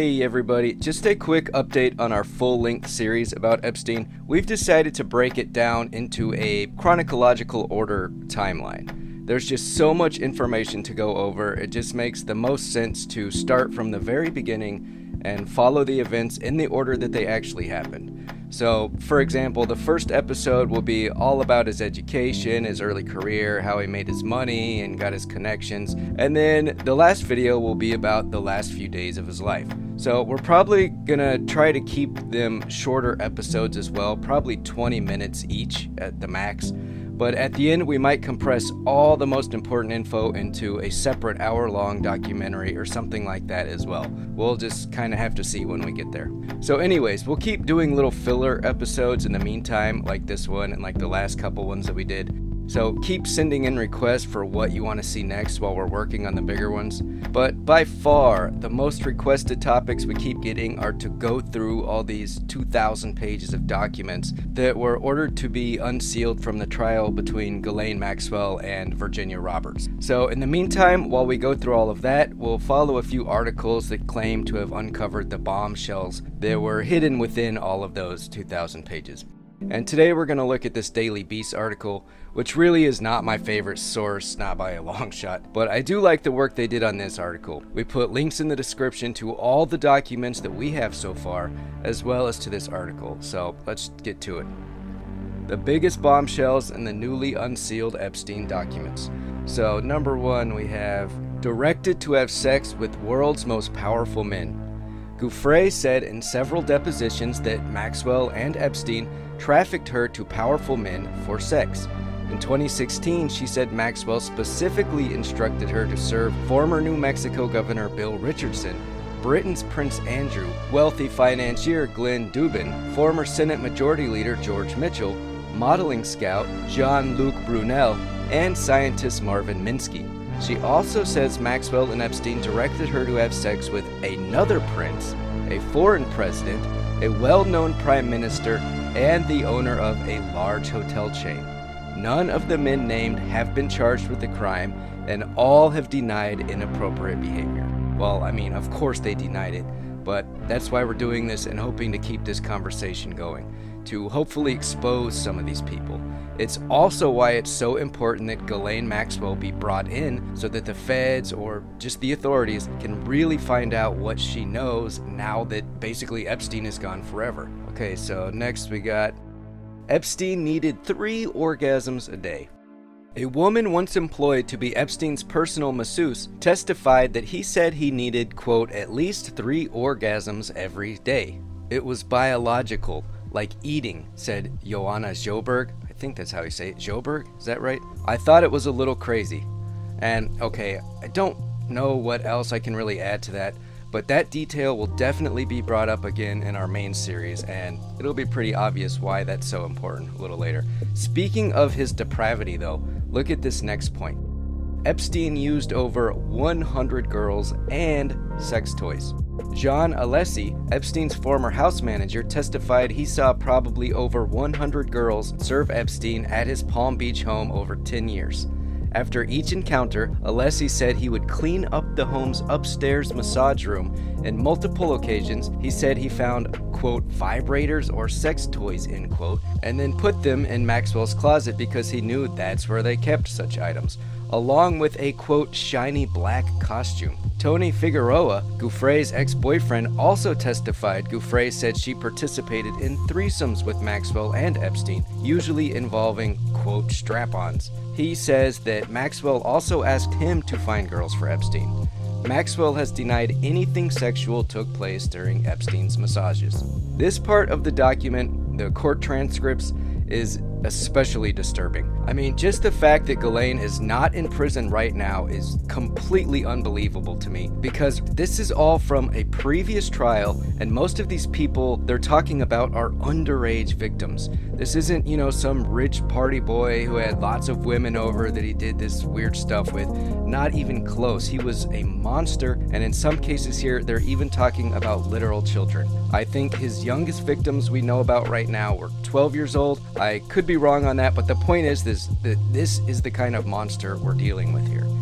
Hey everybody, just a quick update on our full-length series about Epstein. We've decided to break it down into a chronological order timeline. There's just so much information to go over, it just makes the most sense to start from the very beginning and follow the events in the order that they actually happened. So, for example, the first episode will be all about his education, his early career, how he made his money and got his connections, and then the last video will be about the last few days of his life. So we're probably gonna try to keep them shorter episodes as well, probably 20 minutes each at the max. But at the end, we might compress all the most important info into a separate hour-long documentary or something like that as well. We'll just kind of have to see when we get there. So anyways, we'll keep doing little filler episodes in the meantime, like this one and like the last couple ones that we did. So keep sending in requests for what you want to see next while we're working on the bigger ones. But by far, the most requested topics we keep getting are to go through all these 2,000 pages of documents that were ordered to be unsealed from the trial between Ghislaine Maxwell and Virginia Roberts. So in the meantime, while we go through all of that, we'll follow a few articles that claim to have uncovered the bombshells that were hidden within all of those 2,000 pages. And today we're going to look at this Daily Beast article, which really is not my favorite source, not by a long shot, but I do like the work they did on this article. We put links in the description to all the documents that we have so far, as well as to this article, so let's get to it. The biggest bombshells in the newly unsealed Epstein documents. So number one, we have directed to have sex with world's most powerful men. Giuffre said in several depositions that Maxwell and Epstein trafficked her to powerful men for sex. In 2016, she said Maxwell specifically instructed her to serve former New Mexico Governor Bill Richardson, Britain's Prince Andrew, wealthy financier Glenn Dubin, former Senate Majority Leader George Mitchell, modeling scout Jean-Luc Brunel, and scientist Marvin Minsky. She also says Maxwell and Epstein directed her to have sex with another prince, a foreign president, a well-known prime minister, and the owner of a large hotel chain. None of the men named have been charged with the crime, and all have denied inappropriate behavior. Well, I mean, of course they denied it, but that's why we're doing this and hoping to keep this conversation going, to hopefully expose some of these people. It's also why it's so important that Ghislaine Maxwell be brought in so that the feds or just the authorities can really find out what she knows now that basically Epstein is gone forever. Okay, so next we got Epstein needed 3 orgasms a day. A woman once employed to be Epstein's personal masseuse testified that he said he needed, quote, at least 3 orgasms every day. It was biological, like eating, said Joanna Sjoberg. I think that's how you say it. Sjoberg? Is that right? I thought it was a little crazy. And okay, I don't know what else I can really add to that, but that detail will definitely be brought up again in our main series, and it'll be pretty obvious why that's so important a little later. Speaking of his depravity though, look at this next point. Epstein used over 100 girls and sex toys. Jean Alesi, Epstein's former house manager, testified he saw probably over 100 girls serve Epstein at his Palm Beach home over 10 years. After each encounter, Alesi said he would clean up the home's upstairs massage room. In multiple occasions, he said he found, quote, vibrators or sex toys, end quote, and then put them in Maxwell's closet because he knew that's where they kept such items, along with a, quote, shiny black costume. Tony Figueroa, Giuffre's ex-boyfriend, also testified Giuffre said she participated in threesomes with Maxwell and Epstein, usually involving, quote, strap-ons. He says that Maxwell also asked him to find girls for Epstein. Maxwell has denied anything sexual took place during Epstein's massages. This part of the document, the court transcripts, is especially disturbing. I mean, just the fact that Ghislaine is not in prison right now is completely unbelievable to me, because this is all from a previous trial, and most of these people they're talking about are underage victims. This isn't, you know, some rich party boy who had lots of women over that he did this weird stuff with. Not even close. He was a monster, and in some cases here, they're even talking about literal children. I think his youngest victims we know about right now were 12 years old. I could be wrong on that, but the point is that this is the kind of monster we're dealing with here.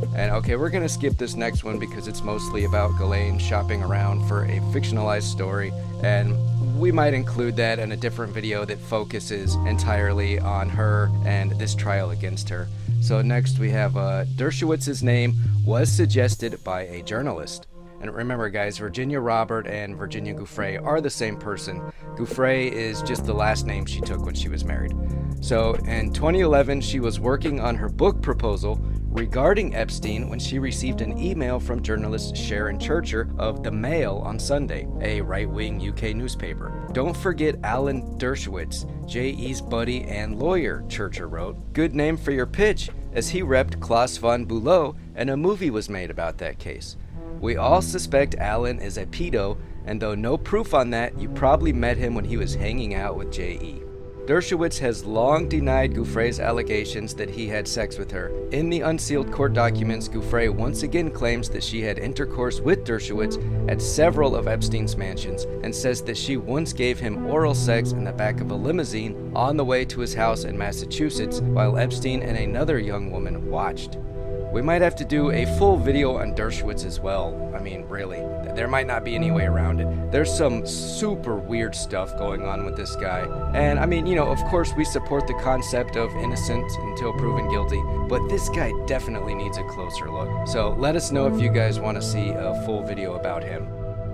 And okay, we're gonna skip this next one because it's mostly about Ghislaine shopping around for a fictionalized story, and we might include that in a different video that focuses entirely on her and this trial against her. So next we have Dershowitz's name was suggested by a journalist. And remember guys, Virginia Robert and Virginia Giuffre are the same person. Giuffre is just the last name she took when she was married. So in 2011, she was working on her book proposal regarding Epstein when she received an email from journalist Sharon Churcher of The Mail on Sunday, a right-wing UK newspaper. "Don't forget Alan Dershowitz, J.E.'s buddy and lawyer," Churcher wrote. "Good name for your pitch, as he repped Klaus von Bülow, and a movie was made about that case. We all suspect Alan is a pedo, and though no proof on that, you probably met him when he was hanging out with J.E." Dershowitz has long denied Giuffre's allegations that he had sex with her. In the unsealed court documents, Giuffre once again claims that she had intercourse with Dershowitz at several of Epstein's mansions and says that she once gave him oral sex in the back of a limousine on the way to his house in Massachusetts while Epstein and another young woman watched. We might have to do a full video on Dershowitz as well. I mean, really, there might not be any way around it. There's some super weird stuff going on with this guy. And I mean, you know, of course we support the concept of innocent until proven guilty, but this guy definitely needs a closer look. So let us know if you guys want to see a full video about him.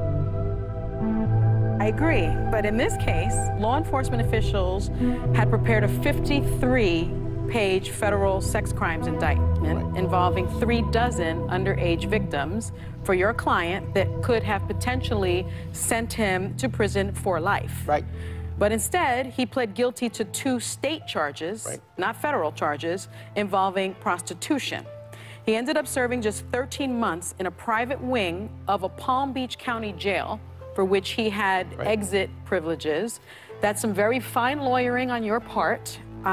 I agree, but in this case, law enforcement officials had prepared a 53-page federal sex crimes indictment involving 36 underage victims for your client that could have potentially sent him to prison for life. Right. But instead, he pled guilty to 2 state charges, not federal charges, involving prostitution. He ended up serving just 13 months in a private wing of a Palm Beach County jail for which he had exit privileges. That's some very fine lawyering on your part.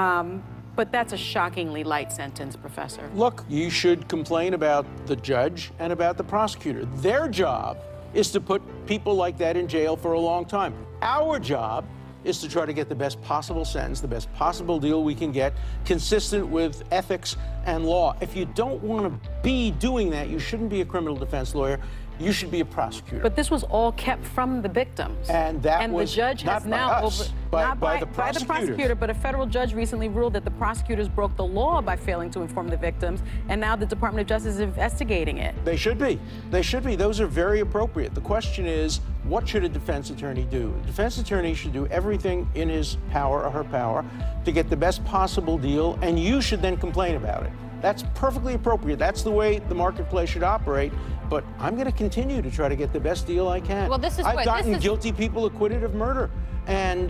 But that's a shockingly light sentence, Professor. Look, you should complain about the judge and about the prosecutor. Their job is to put people like that in jail for a long time. Our job is to try to get the best possible sentence, the best possible deal we can get, consistent with ethics and law. If you don't want to be doing that, you shouldn't be a criminal defense lawyer. You should be a prosecutor. But this was all kept from the victims. And that was the judge has not by the prosecutor, but a federal judge recently ruled that the prosecutors broke the law by failing to inform the victims, and now the Department of Justice is investigating it. They should be. They should be. Those are very appropriate. The question is, what should a defense attorney do? A defense attorney should do everything in his power or her power to get the best possible deal, and you should then complain about it. That's perfectly appropriate. That's the way the marketplace should operate. But I'm going to continue to try to get the best deal I can. Well, this is I've gotten guilty people acquitted of murder, and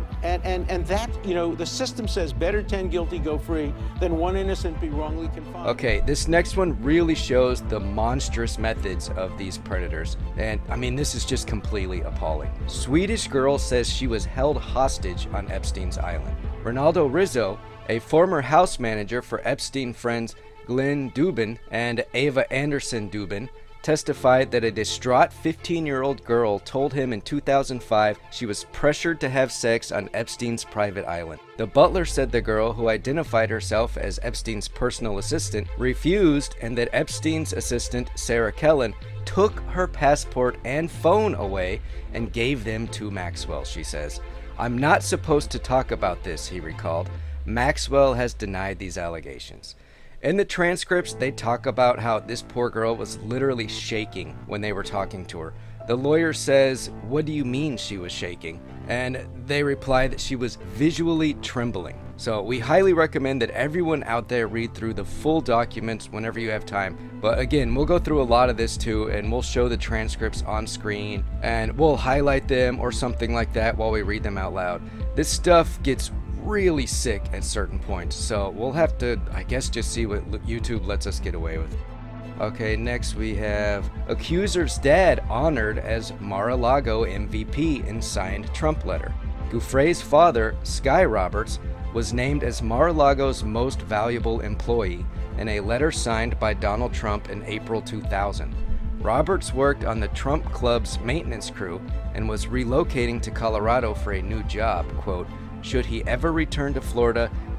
that, you know, the system says better 10 guilty go free than 1 innocent be wrongly confined. Okay, this next one really shows the monstrous methods of these predators, and I mean, this is just completely appalling. Swedish girl says she was held hostage on Epstein's island. Ronaldo Rizzo, a former house manager for Epstein friends Glenn Dubin and Ava Anderson Dubin, testified that a distraught 15-year-old girl told him in 2005 she was pressured to have sex on Epstein's private island. The butler said the girl, who identified herself as Epstein's personal assistant, refused, and that Epstein's assistant, Sarah Kellen, took her passport and phone away and gave them to Maxwell, she says. "I'm not supposed to talk about this," he recalled. Maxwell has denied these allegations. In the transcripts, they talk about how this poor girl was literally shaking when they were talking to her. The lawyer says, "What do you mean she was shaking?" And they reply that she was visually trembling. So we highly recommend that everyone out there read through the full documents whenever you have time. But again, we'll go through a lot of this too, and we'll show the transcripts on screen, and we'll highlight them or something like that while we read them out loud. This stuff gets really sick at certain points, so we'll have to, I guess, just see what YouTube lets us get away with. Okay, next we have accuser's dad honored as Mar-a-Lago MVP in signed Trump letter. Giuffre's father, Sky Roberts, was named as Mar-a-Lago's most valuable employee in a letter signed by Donald Trump in April 2000. Roberts worked on the Trump Club's maintenance crew and was relocating to Colorado for a new job. Quote, "Should he ever return to Florida,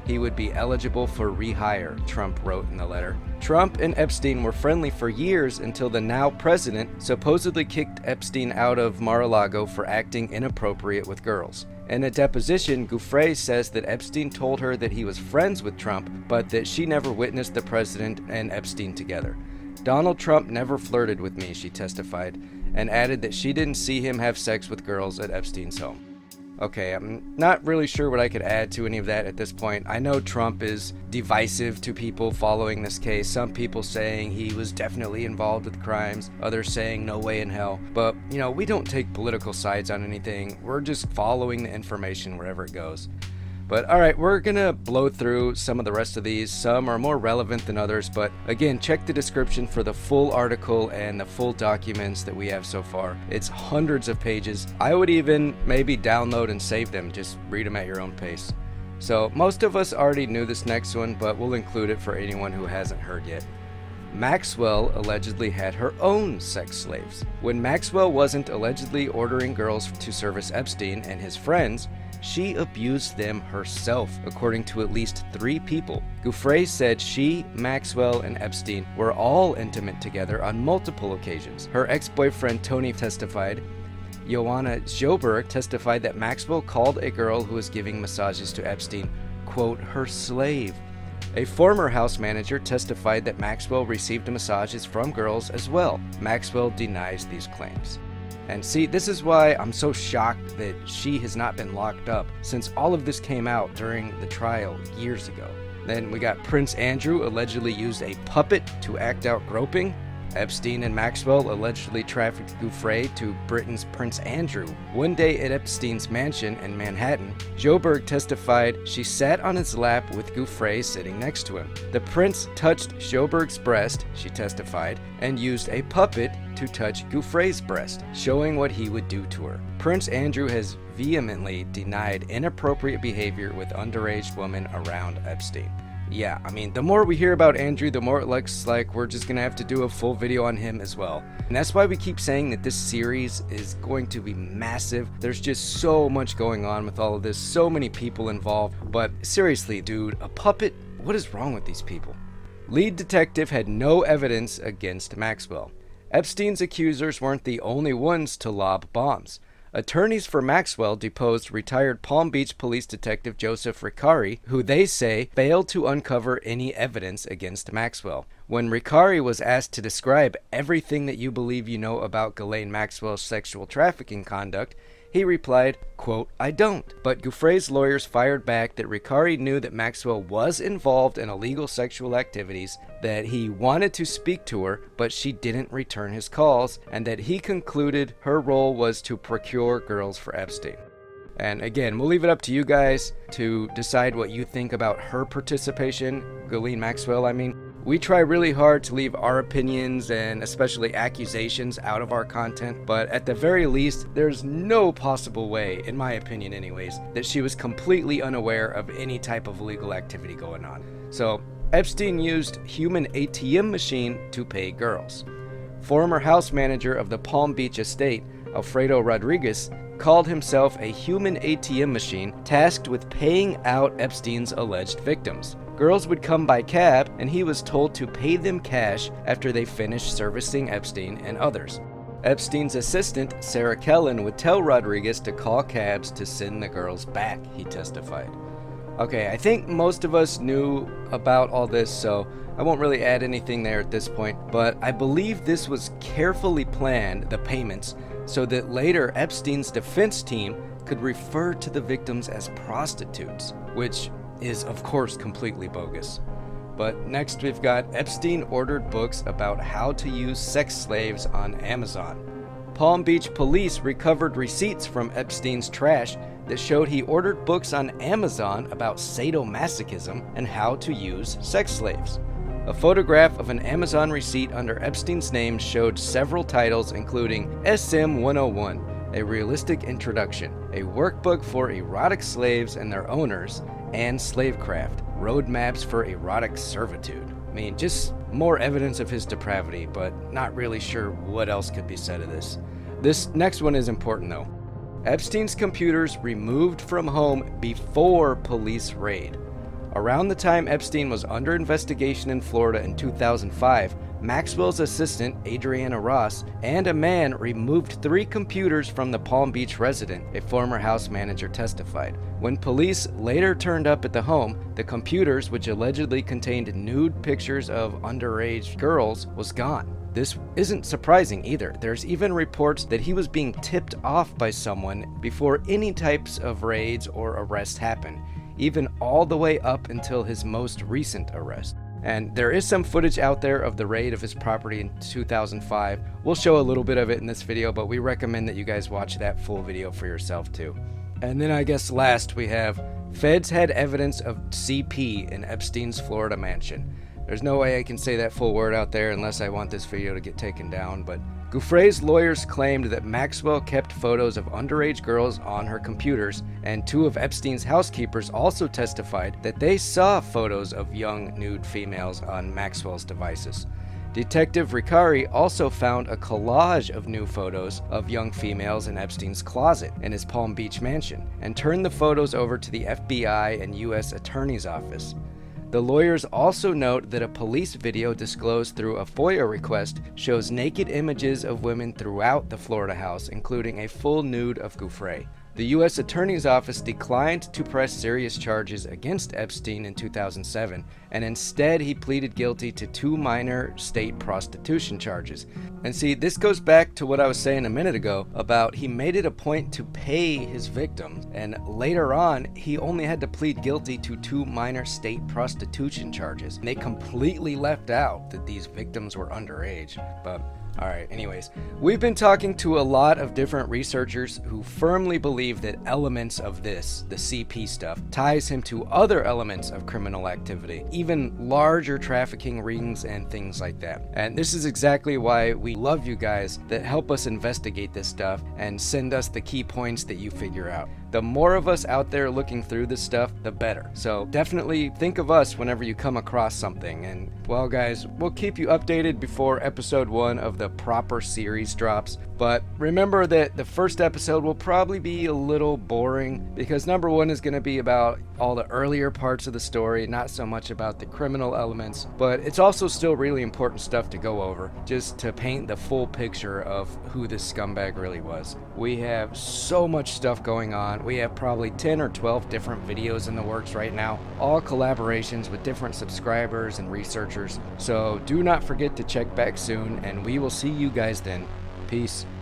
he would be eligible for rehire, Trump wrote in the letter. Trump and Epstein were friendly for years until the now president supposedly kicked Epstein out of Mar-a-Lago for acting inappropriate with girls. In a deposition, Giuffre says that Epstein told her that he was friends with Trump, but that she never witnessed the president and Epstein together. Donald Trump never flirted with me, she testified, and added that she didn't see him have sex with girls at Epstein's home. Okay, I'm not really sure what I could add to any of that at this point. I know Trump is divisive to people following this case. Some people saying he was definitely involved with crimes, others saying no way in hell. But, you know, we don't take political sides on anything. We're just following the information wherever it goes. But alright, we're gonna blow through some of the rest of these. Some are more relevant than others, but again, check the description for the full article and the full documents that we have so far. It's hundreds of pages. I would even maybe download and save them, just read them at your own pace. So most of us already knew this next one, but we'll include it for anyone who hasn't heard yet. Maxwell allegedly had her own sex slaves. When Maxwell wasn't allegedly ordering girls to service Epstein and his friends, she abused them herself, according to at least 3 people. Giuffre said she, Maxwell, and Epstein were all intimate together on multiple occasions. Her ex-boyfriend Tony testified. Joanna Sjoberg testified that Maxwell called a girl who was giving massages to Epstein, quote, her slave. A former house manager testified that Maxwell received massages from girls as well. Maxwell denies these claims. And see, this is why I'm so shocked that she has not been locked up, since all of this came out during the trial years ago. Then we got Prince Andrew allegedly used a puppet to act out groping. Epstein and Maxwell allegedly trafficked Giuffre to Britain's Prince Andrew. One day at Epstein's mansion in Manhattan, Sjoberg testified she sat on his lap with Giuffre sitting next to him. The prince touched Sjoberg's breast, she testified, and used a puppet to touch Giuffre's breast, showing what he would do to her. Prince Andrew has vehemently denied inappropriate behavior with underage women around Epstein. Yeah, I mean, the more we hear about Andrew, the more it looks like we're just gonna have to do a full video on him as well. And that's why we keep saying that this series is going to be massive. There's just so much going on with all of this, so many people involved. But seriously, dude, a puppet? What is wrong with these people? Lead detective had no evidence against Maxwell. Epstein's accusers weren't the only ones to lob bombs. Attorneys for Maxwell deposed retired Palm Beach police detective Joseph Ricari, who they say failed to uncover any evidence against Maxwell. When Ricari was asked to describe everything that you believe you know about Ghislaine Maxwell's sexual trafficking conduct, he replied, quote, I don't. But Giuffre's lawyers fired back that Ricari knew that Maxwell was involved in illegal sexual activities, that he wanted to speak to her, but she didn't return his calls, and that he concluded her role was to procure girls for Epstein. And again, we'll leave it up to you guys to decide what you think about her participation, Ghislaine Maxwell, I mean. We try really hard to leave our opinions and especially accusations out of our content, but at the very least, there's no possible way, in my opinion anyways, that she was completely unaware of any type of illegal activity going on. So, Epstein used human ATM machine to pay girls. Former house manager of the Palm Beach estate, Alfredo Rodriguez, called himself a human ATM machine tasked with paying out Epstein's alleged victims. Girls would come by cab, and he was told to pay them cash after they finished servicing Epstein and others. Epstein's assistant, Sarah Kellen, would tell Rodriguez to call cabs to send the girls back, he testified. Okay, I think most of us knew about all this, so I won't really add anything there at this point, but I believe this was carefully planned, the payments, so that later Epstein's defense team could refer to the victims as prostitutes, which is of course completely bogus. But next we've got Epstein ordered books about how to use sex slaves on Amazon. Palm Beach police recovered receipts from Epstein's trash that showed he ordered books on Amazon about sadomasochism and how to use sex slaves. A photograph of an Amazon receipt under Epstein's name showed several titles including SM 101, a realistic introduction, a workbook for erotic slaves and their owners, and Slavecraft, roadmaps for erotic servitude. I mean, just more evidence of his depravity, but not really sure what else could be said of this. This next one is important though. Epstein's computers removed from home before police raid. Around the time Epstein was under investigation in Florida in 2005, Maxwell's assistant, Adriana Ross, and a man removed 3 computers from the Palm Beach resident, a former house manager testified. When police later turned up at the home, the computers, which allegedly contained nude pictures of underage girls, was gone. This isn't surprising either. There's even reports that he was being tipped off by someone before any types of raids or arrests happened, even all the way up until his most recent arrest. And there is some footage out there of the raid of his property in 2005. We'll show a little bit of it in this video, but we recommend that you guys watch that full video for yourself too. And then I guess last we have feds had evidence of CP in Epstein's Florida mansion. There's no way I can say that full word out there unless I want this video to get taken down, but Giuffre's lawyers claimed that Maxwell kept photos of underage girls on her computers, and 2 of Epstein's housekeepers also testified that they saw photos of young nude females on Maxwell's devices. Detective Ricari also found a collage of new photos of young females in Epstein's closet in his Palm Beach mansion, and turned the photos over to the FBI and U.S. Attorney's Office. The lawyers also note that a police video disclosed through a FOIA request shows naked images of women throughout the Florida house, including a full nude of Giuffre. The U.S. Attorney's Office declined to press serious charges against Epstein in 2007, and instead he pleaded guilty to 2 minor state prostitution charges. And see, this goes back to what I was saying a minute ago about he made it a point to pay his victims, and later on he only had to plead guilty to 2 minor state prostitution charges. And they completely left out that these victims were underage. But alright, anyways, we've been talking to a lot of different researchers who firmly believe that elements of this, the CP stuff, ties him to other elements of criminal activity, even larger trafficking rings and things like that. And this is exactly why we love you guys that help us investigate this stuff and send us the key points that you figure out. The more of us out there looking through this stuff, the better. So definitely think of us whenever you come across something. And well guys, we'll keep you updated before episode 1 of the proper series drops. But remember that the first episode will probably be a little boring because number 1 is going to be about all the earlier parts of the story, not so much about the criminal elements, but it's also still really important stuff to go over just to paint the full picture of who this scumbag really was. We have so much stuff going on. We have probably 10 or 12 different videos in the works right now, all collaborations with different subscribers and researchers. So do not forget to check back soon, and we will see you guys then. Peace.